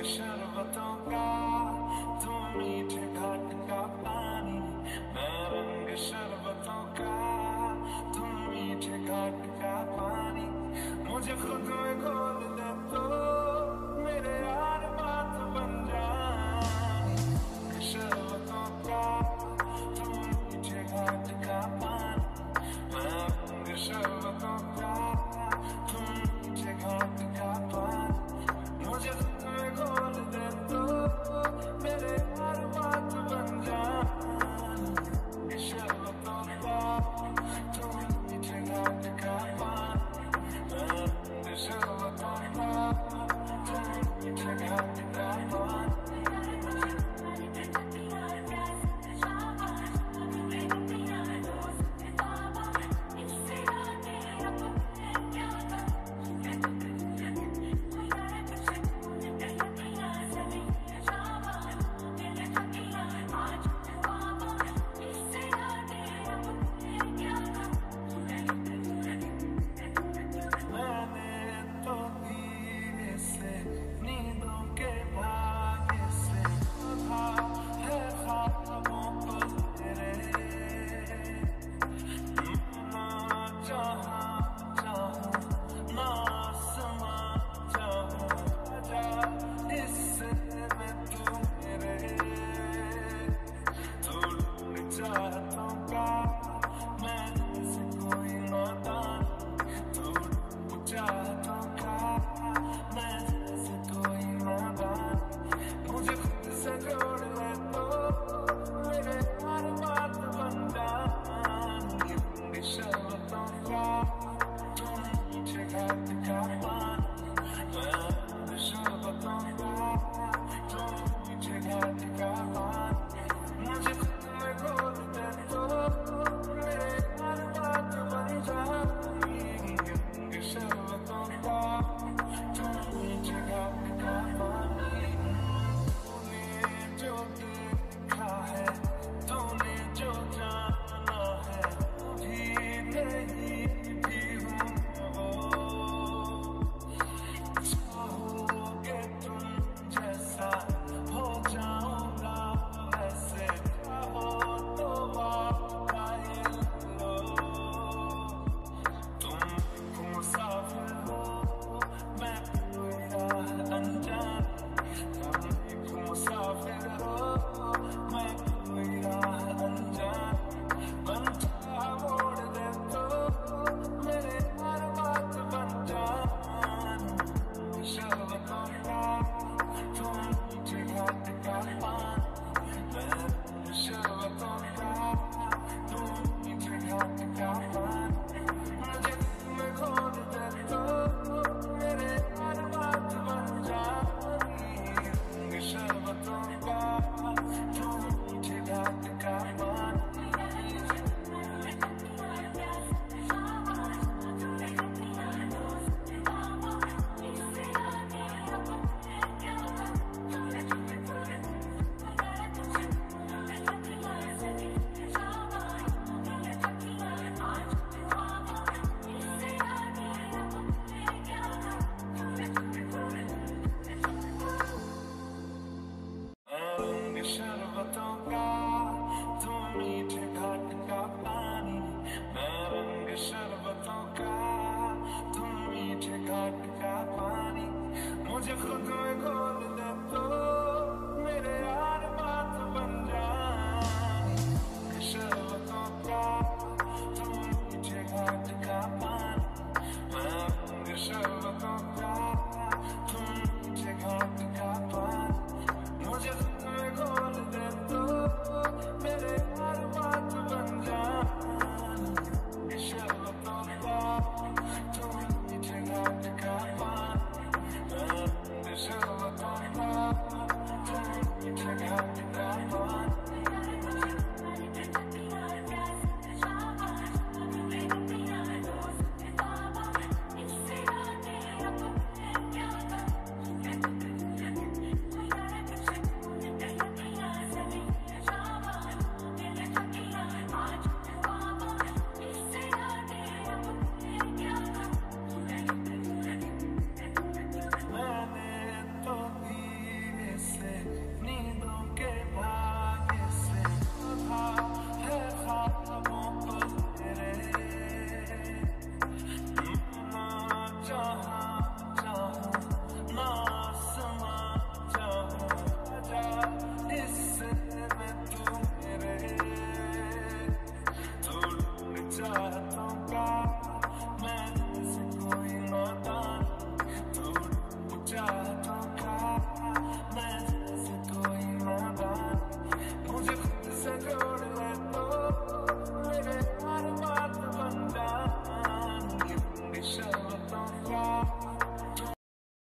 शरबतों का तू मीठे घाट का पानी, मैं रंग शरबतों का तू मीठे घाट का पानी। मुझे खुद में घोल दे तो मेरे यार बात बन जाए। शरबतों का तू मीठे घाट का पानी, मैं रंग शरबतों का तू मीठे घाट का पानी। मुझे खुद में घोल दे तो मेरे यार बात बन जाए। शरबतों का तू मीठे घाट का पानी, मैं शरबतों का तू मीठे घाट का पानी। शरबतों का तू मीठे घाट का पानी, मैं रंग शरबतों का तू मीठे घाट का पानी। मुझे खुद में घोल दे तो मेरे यार बात बन जाए। शरबतों का तू मीठे घाट का पानी, मैं रंग शरबतों का तू मीठे घाट का पानी। मुझे खुद में घोल दे तो मेरे यार बात बन जाए। शरबतों का तू मीठे घाट का पानी, मैं